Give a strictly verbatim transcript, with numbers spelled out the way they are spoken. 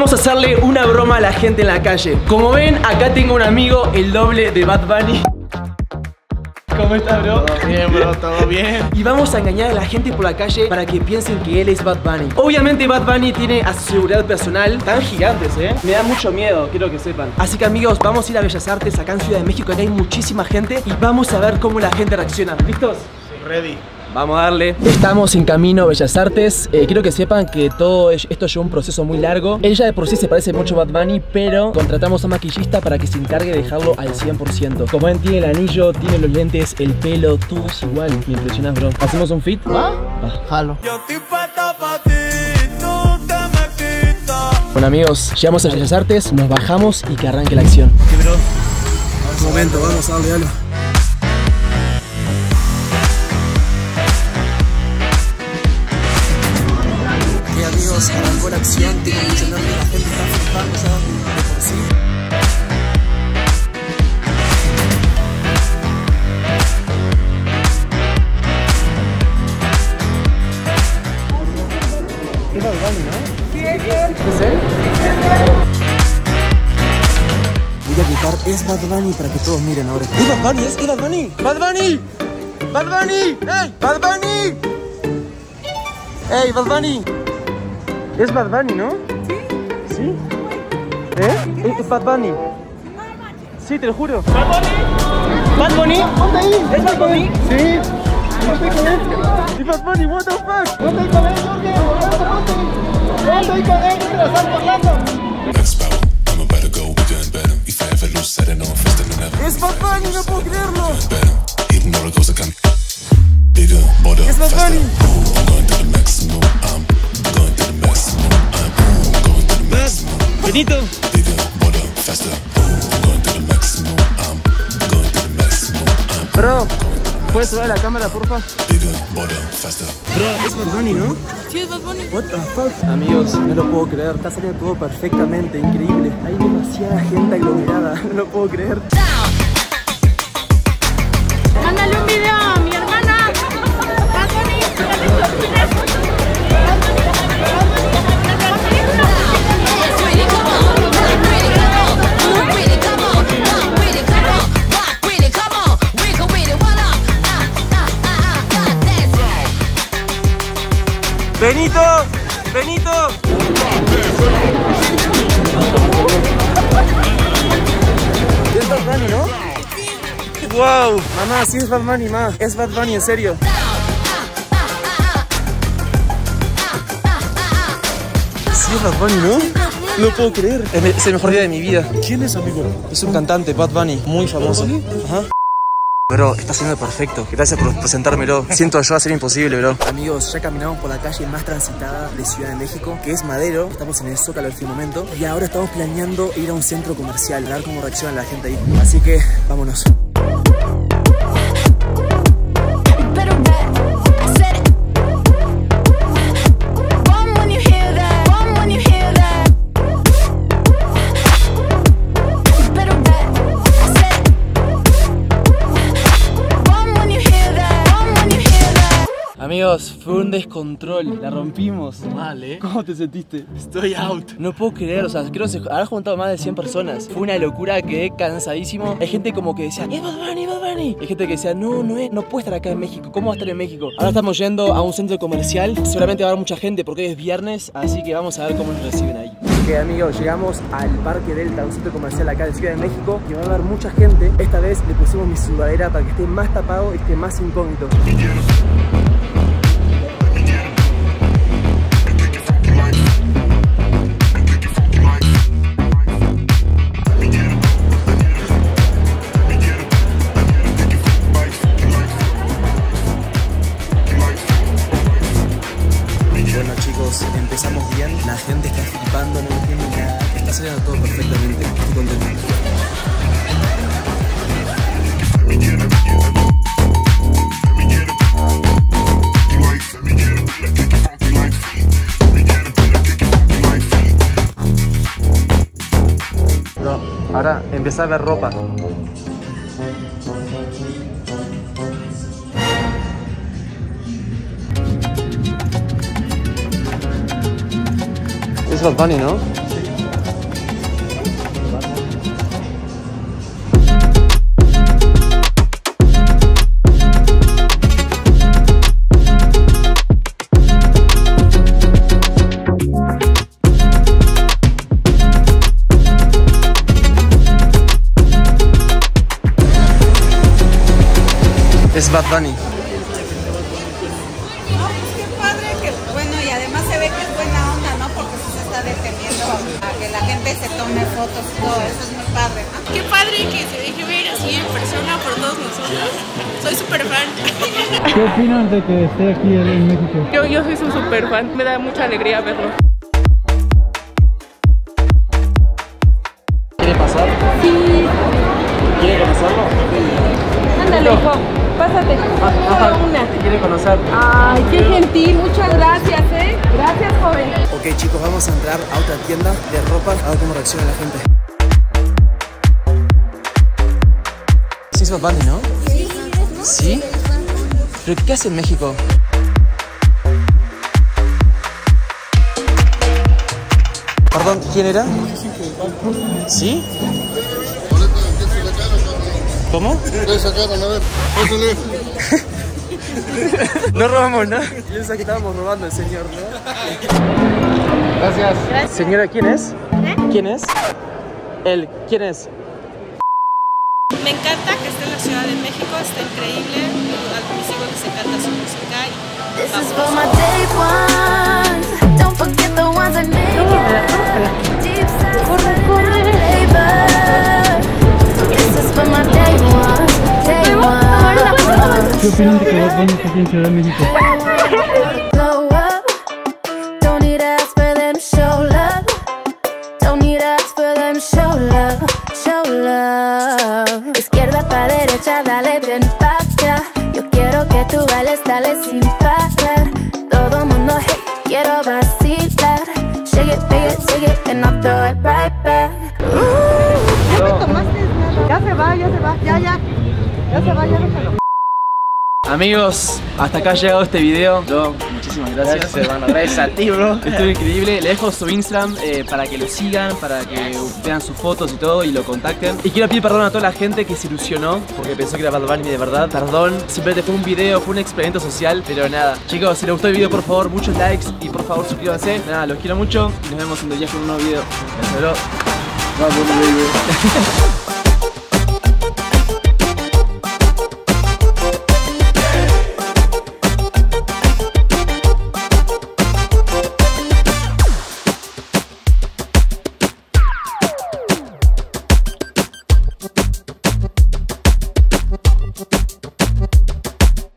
vamos a hacerle una broma a la gente en la calle. Como ven, acá tengo un amigo, el doble de Bad Bunny. ¿Cómo estás, bro? Todo bien, bro, todo bien. Y vamos a engañar a la gente por la calle para que piensen que él es Bad Bunny. Obviamente Bad Bunny tiene a su seguridad personal tan gigantes, ¿eh? Me da mucho miedo, quiero que sepan. Así que, amigos, vamos a ir a Bellas Artes acá en Ciudad de México. Acá hay muchísima gente y vamos a ver cómo la gente reacciona. ¿Listos? Sí, ready. Vamos a darle. Estamos en camino a Bellas Artes. eh, Quiero que sepan que todo esto lleva un proceso muy largo. Ella de por sí se parece mucho a Bad Bunny, pero contratamos a un maquillista para que se encargue de dejarlo al cien por ciento. Como ven, tiene el anillo, tiene los lentes, el pelo, todo es igual. Me impresionas, bro. ¿Hacemos un fit? ¿Va? Va. Jalo. Bueno, amigos, llegamos a Bellas Artes, nos bajamos y que arranque la acción. ¿Qué, bro? Un momento, vamos a darle, dale. Amigos, arrancó la acción, tengo mucho nervio, la gente está flipando ya de por sí. Es Bad Bunny, ¿no? Sí, es él. Voy a gritar, es Bad Bunny para que todos miren ahora. ¡Es Bad Bunny! ¡Es Bad Bunny! ¡Bad Bunny! ¡Bad Bunny! ¡Ey! ¡Bad Bunny! ¡Ey, Bad Bunny! Es Bad Bunny, ¿no? Sí. ¿Sí? ¿Eh? ¿Es, es Bad Bunny? Sí, te lo juro. ¿Bad Bunny? ¿Bad Bunny? ¿Dónde ahí? ¿Es Bad Bunny? Sí. ¿No estoy con él? ¿Es Bad Bunny? What the fuck? ¿No estoy con él, Jorge? ¿No estoy con él? ¿No estás parlando? Es Bad Bunny, no puedo creerlo. Es Bad Bunny. Benito. Bro, ¿puedes subir la cámara, porfa? Bro, es Bad Bunny, ¿no? Sí, es Bad Bunny. What the fuck? Amigos, no lo puedo creer. Está saliendo todo perfectamente, increíble. Hay demasiada gente aglomerada. No lo puedo creer. Mándale un video a mi hermana. Bad Bunny. Benito, Benito. Es Bad Bunny, ¿no? Wow, mamá, sí es Bad Bunny, ma. Es Bad Bunny, en serio. Sí es Bad Bunny, ¿no? No lo puedo creer. Es, es el mejor día de mi vida. ¿Quién es, amigo? Es un cantante, Bad Bunny, muy famoso. Ajá. Bro, está siendo perfecto. Gracias por presentármelo. Siento yo hacer imposible, bro. Amigos, ya caminamos por la calle más transitada de Ciudad de México, que es Madero. Estamos en el Zócalo en este momento. Y ahora estamos planeando ir a un centro comercial, a ver cómo reacciona la gente ahí. Así que, vámonos. Amigos, fue un descontrol, la rompimos. Mal, ¿eh? ¿Cómo te sentiste? Estoy out. No puedo creer, o sea, creo que se habrá juntado más de cien personas. Fue una locura, quedé cansadísimo. Hay gente como que decía, ¡es Bad Bunny, Bad Bunny! Hay gente que decía, no, no es, no puede estar acá en México. ¿Cómo va a estar en México? Ahora estamos yendo a un centro comercial. Seguramente va a haber mucha gente porque hoy es viernes, así que vamos a ver cómo nos reciben ahí. Ok, amigos, llegamos al Parque Delta, un centro comercial acá de Ciudad de México, que va a haber mucha gente. Esta vez le pusimos mi sudadera para que esté más tapado y esté más incógnito. Bueno, chicos, empezamos bien. La gente está flipando, no entiendo nada. Está saliendo todo perfectamente. Estoy contento. No, ahora empieza a ver ropa. Es Bad Bunny, ¿no? Bad Bunny. No, pues qué padre que, bueno, y además se ve que es buena onda, ¿no? Porque sí se está deteniendo a que la gente se tome fotos y todo, eso es muy padre, ¿no? Qué padre que se deje ver así en persona por todos nosotros. Soy súper fan. ¿Qué opinan de que esté aquí en México? Yo, yo soy su súper fan. Me da mucha alegría verlo. ¿Quiere pasar? Sí. ¿Quiere conocerlo? Ándale, hijo. Pásate. Solo una. ¿Quiere conocer? Ay, qué gentil. Muchas gracias, ¿eh? Gracias, joven. Ok, chicos, vamos a entrar a otra tienda de ropa a ver cómo reacciona la gente. Sí es Bad Bunny, ¿no? Sí. ¿Sí? ¿Pero qué hace en México? Perdón, ¿quién era? ¿Sí? ¿Cómo? No robamos nada. Piensa que estábamos robando el señor, ¿no? Gracias. Señora, ¿quién es? ¿Eh? ¿Quién es? Él, ¿quién es? Me encanta que esté en la Ciudad de México. Está increíble. A mis hijos les encanta su música. This is for my day ones. Don't forget the ones that make it. Deep side flavor. This is for my day ones. Day ones. ¿Qué opinan de que Bad Bunny esté aquí en Ciudad de México? Glow up. Don't need to ask for them, show love. Don't need to ask for them, show love. Show love. Izquierda pa' derecha, dale bien pa' acá. Yo quiero que tú bailes, dale sin parar. Todo mundo, hey, quiero vacilar. Shake it, shake it, shake it, and I'll throw it right back. Ya me tomaste nada. Ya se va, ya se va, ya, ya. Ya se va, ya déjalo. Amigos, hasta acá ha llegado este video. Yo, muchísimas gracias. Gracias, hermano. Gracias a ti, bro. Estuvo increíble. Le dejo su Instagram eh, para que lo sigan, para que vean sus fotos y todo y lo contacten. Y quiero pedir perdón a toda la gente que se ilusionó porque pensó que era Bad Bunny de verdad. Perdón, simplemente fue un video, fue un experimento social. Pero nada, chicos, si les gustó el video, por favor, muchos likes y por favor suscríbanse. Nada, los quiero mucho y nos vemos en dos días con un nuevo video. Gracias, bro. Bad Bunny, baby.